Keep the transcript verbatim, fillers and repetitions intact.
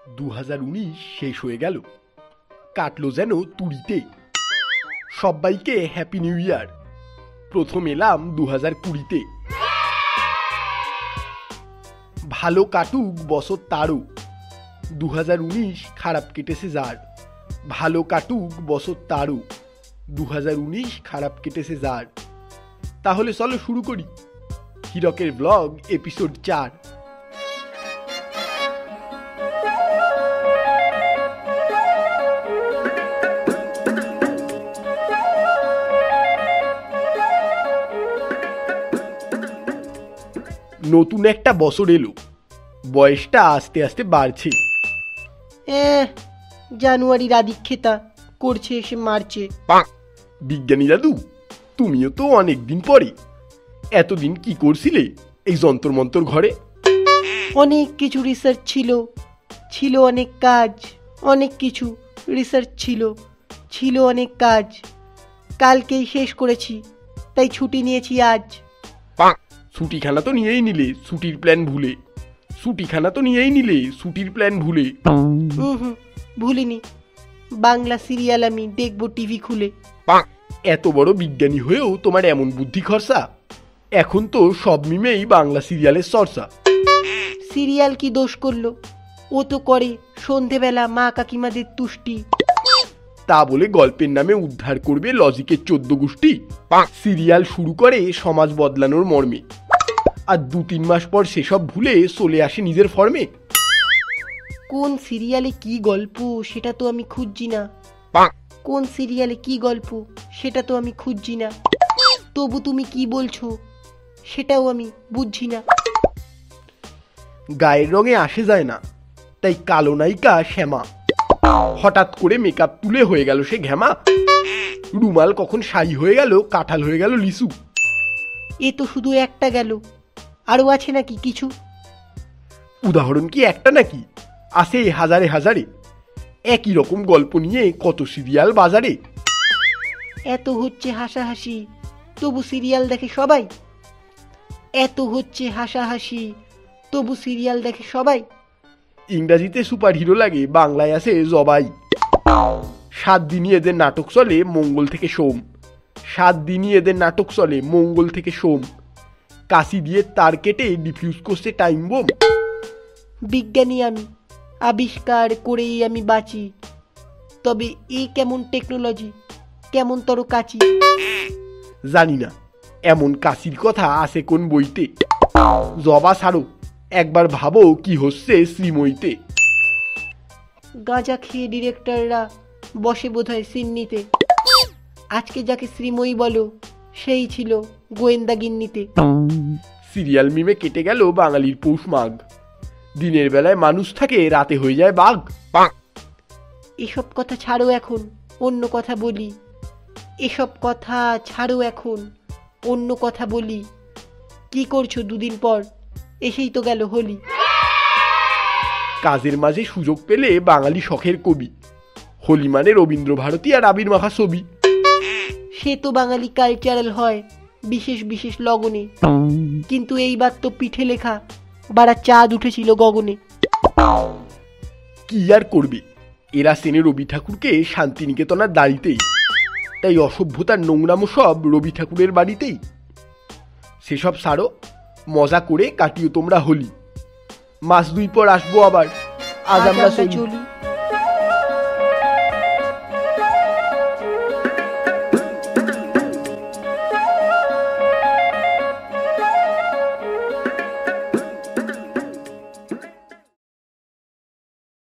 দু হাজার উনিশ শেষ হয়ে গেল, কাটলো যেন তুড়িতে। সবাইকে হ্যাপি নিউ ইয়ার। প্রথম এলাম দু হাজার কুড়িতে। ভালো কাটুক বছর তারও, দু হাজার উনিশ খারাপ কেটেছে যার। ভালো কাটুক বছর তারও, দু হাজার উনিশ খারাপ কেটেছে যার। তাহলে চলো শুরু করি হীরকের ব্লগ এপিসোড চার। নতুন একটা বছর এলো, বয়সটা আস্তে আস্তে বাড়ছে। জানুয়ারির আদিক্ষেতা করছে এসে মারছে। বিজ্ঞানী দাদু, তুমিও তো অনেকদিন পরে। এতদিন কি করছিলে এই যন্তর মন্তর ঘরে? অনেক কিছু রিসার্চ ছিল, ছিল অনেক কাজ। অনেক কিছু রিসার্চ ছিল, ছিল অনেক কাজ। কালকেই শেষ করেছি, তাই ছুটি নিয়েছি আজ। ছুটিখানা তো নিয়েই নিলে ছুটির প্ল্যান ভুলে। ছুটিখানা তো নিয়েই নিলে ছুটির প্ল্যান ভুলে। হুম হুম ভুলিনি, বাংলা সিরিয়াল আমি দেখবো টিভি খুলে। এত বড় বিজ্ঞানী হয়েও তোমার এমন বুদ্ধি খরচা। এখন তো সব মিমেই বাংলা সিরিয়ালের চর্চা। সিরিয়াল কি দোষ করলো? ও তো করে সন্ধেবেলা মা কাকিমাদের তুষ্টি। তা বলে গল্পের নামে উদ্ধার করবে লজিকের চোদ্দ গোষ্ঠী? সিরিয়াল শুরু করে সমাজ বদলানোর মর্মে, আর দু তিন মাস পর সেসব ভুলে চলে আসে নিজের ফর্মে। কোন সিরিয়ালে কি গল্প সেটা তো আমি খুঁজছি না। কোন সিরিয়ালে কি গল্প সেটা তো আমি খুঁজছি না। তবু তুমি কি বলছো সেটাও আমি বুঝছি না। গায়ের রঙে আসে যায় না, তাই কালো নায়িকা শ্যামা হঠাৎ করে মেকআপ তুলে হয়ে গেল সে ঘ্যামা। রুমাল কখন শাড়ি হয়ে গেল, কাঁঠাল হয়ে গেল লিচু। এ তো শুধু একটা গেল, আরো আছে নাকি কিছু? উদাহরণ কি একটা নাকি, আছে হাজারে হাজারে। একই রকম গল্প নিয়ে কত সিরিয়াল বাজারে। এত হচ্ছে হাসাহাসি, তবু সিরিয়াল দেখে সবাই। এত হচ্ছে হাসাহাসি, তবু সিরিয়াল দেখে সবাই। ইংরাজিতে সুপার হিরো লাগে, বাংলায় আছে জবাই। সাত দিনই এদের নাটক চলে মঙ্গল থেকে সোম। সাত দিনই এদের নাটক চলে মঙ্গল থেকে সোম। কাশি দিয়ে তার কেটে ডিফিউজ করছে টাইম বোম। বিজ্ঞানী আমি, আবিষ্কার করেই আমি বাঁচি। তবে এই কেমন টেকনোলজি, কেমন তর কাচি। জানি না এমন কাশির কথা আছে কোন বইতে। জবা ছাড়ো, একবার ভাবো কি হচ্ছে শ্রীময়ীতে। গাঁজা খেয়ে ডিরেক্টররা বসে বোধহয় সিন নিতে। আজকে যাকে শ্রীময়ী বলো সেই ছিল গোয়েন্দা গিন্নিতে। সিরিয়াল মিমে কেটে গেল বাঙালির পৌষ মাঘ। দিনের বেলায় মানুষ থাকে, রাতে হয়ে যায় বাঘ। এসব কথা ছাড়ো এখন, অন্য কথা বলি। এসব কথা ছাড়ো এখন, অন্য কথা বলি। কি করছো দুদিন পর? এসেই তো গেল হোলি। কাজের মাঝে সুযোগ পেলে বাঙালি শখের কবি। হোলি মানে রবীন্দ্র ভারতী আর আবির মাখা ছবি। সে তো বাঙালি কালচারাল হয় বিশেষ বিশেষ লগনে। কিন্তু এইবার তো পিঠে লেখা বারা চাঁদ উঠেছিল গগনে। কি আর করবে, এরা সেনে রবি ঠাকুরকে শান্তিনিকেতনার দাঁড়িতেই। তাই অসভ্যতার নোংরামো সব রবি ঠাকুরের বাড়িতেই। সেসব সারো, মজা করে কাটিও তোমরা হোলি। মাস দুই পর আসবো আবার, আজ আমরা চলি।